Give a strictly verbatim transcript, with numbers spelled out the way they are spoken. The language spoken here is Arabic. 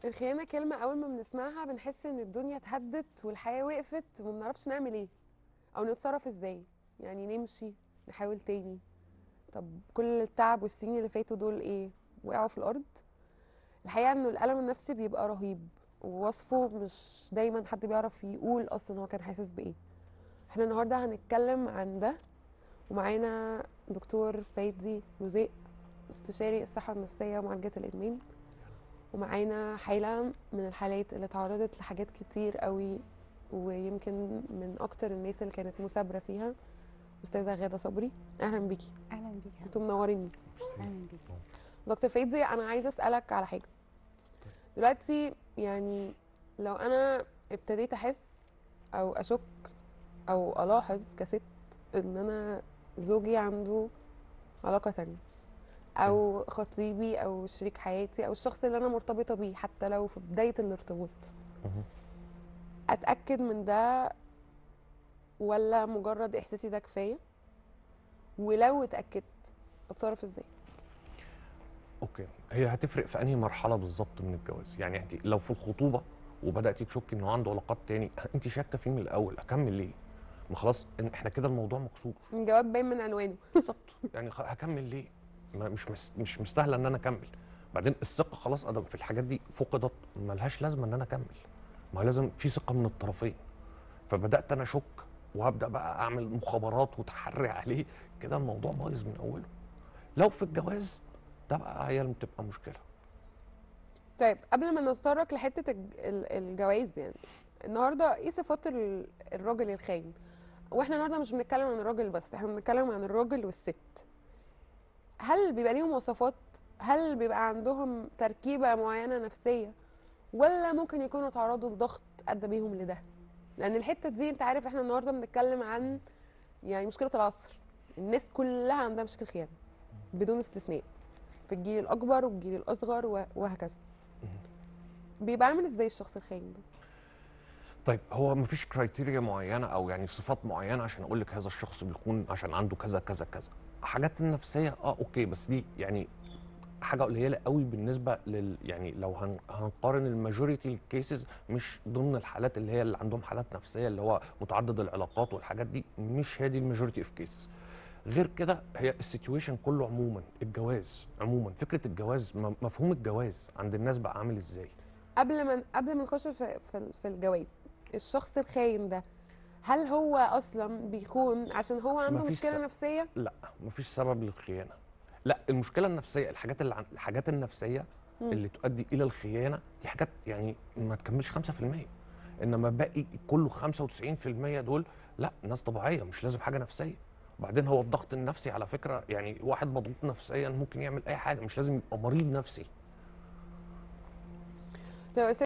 الخيانة كلمة أول ما بنسمعها بنحس إن الدنيا اتهدت والحياة وقفت وما بنعرفش نعمل إيه أو نتصرف إزاي. يعني نمشي، نحاول تاني. طب كل التعب والسنين اللي فاتوا دول إيه؟ وقعوا في الأرض. الحقيقة إنه الألم النفسي بيبقى رهيب، ووصفه مش دايما حد بيعرف يقول أصلا هو كان حاسس بإيه. احنا النهاردة هنتكلم عن ده، ومعانا دكتور فايدي لوزيق، استشاري الصحة النفسية ومعالجة الإدمان. ومعانا حالة من الحالات اللي تعرضت لحاجات كتير قوي، ويمكن من اكتر الناس اللي كانت مثابرة فيها، استاذة غادة صبري. اهلا بيكي. اهلا بيك يا انتوا حبيبي. منوريني. اهلا بيك. دكتور فايدي، انا عايزة اسألك على حاجة دلوقتي. يعني لو انا ابتديت احس او اشك او الاحظ كست ان انا زوجي عنده علاقة تانية، او خطيبي او شريك حياتي او الشخص اللي انا مرتبطة بيه حتى لو في بداية الارتباط، اتاكد من ده ولا مجرد احساسي ده كفايه؟ ولو اتاكدت اتصرف ازاي؟ اوكي، هي هتفرق في انهي مرحله بالظبط من الجواز. يعني انت لو في الخطوبه وبداتي تشكي انه عنده علاقات تاني، انت شاكه فيه من الاول، اكمل ليه؟ ما خلاص إن احنا كده الموضوع مكسور. الجواب باين من عنوانه. بالظبط، يعني خ- هكمل ليه؟ ما مش مس مش مستاهله ان انا اكمل. بعدين الثقه خلاص ادم في الحاجات دي فقدت، ملهاش لازمه ان انا اكمل. ما هو لازم في ثقه من الطرفين. فبدات انا اشك وهبدا بقى اعمل مخابرات وتحري عليه، كده الموضوع بايظ من اوله. لو في الجواز ده بقى هي اللي بتبقى مشكله. طيب قبل ما نتطرق لحته الج- ال- الجواز، يعني النهارده ايه صفات ال- الراجل الخاين؟ واحنا النهارده مش بنتكلم عن الراجل بس، احنا بنتكلم عن الراجل والست. هل بيبقى ليهم وصفات؟ هل بيبقى عندهم تركيبه معينه نفسيه؟ ولا ممكن يكونوا تعرضوا لضغط ادى بيهم لده؟ لان الحته دي انت عارف احنا النهارده بنتكلم عن يعني مشكله العصر. الناس كلها عندها مشاكل خيانه بدون استثناء، في الجيل الاكبر والجيل الاصغر و- وهكذا. بيبقى عامل ازاي الشخص الخاين ده؟ طيب، هو مفيش كرايتيريا معينه او يعني صفات معينه عشان اقول لك هذا الشخص بيكون عشان عنده كذا كذا كذا. حاجات النفسيه اه اوكي، بس دي يعني حاجه قليله قوي بالنسبه لل يعني لو هن هنقارن الماجوريتي الكيسز، مش ضمن الحالات اللي هي اللي عندهم حالات نفسيه اللي هو متعدد العلاقات والحاجات دي، مش هي دي الماجوريتي اوف كيسز. غير كده هي السيتويشن كله عموما، الجواز عموما، فكره الجواز، م- مفهوم الجواز عند الناس بقى عامل ازاي. قبل ما قبل ما نخش في في في الجواز، الشخص الخاين ده هل هو اصلا بيخون عشان هو عنده مفيش س... مشكله نفسيه؟ لا، مفيش سبب للخيانه. لا، المشكله النفسيه، الحاجات اللي عن... الحاجات النفسيه مم. اللي تؤدي الى الخيانه دي حاجات يعني ما تكملش خمسة في المية. انما باقي كله خمسة وتسعين في المية دول لا، ناس طبيعيه، مش لازم حاجه نفسيه. وبعدين هو الضغط النفسي على فكره، يعني واحد مضغوط نفسيا ممكن يعمل اي حاجه، مش لازم يبقى مريض نفسي. لو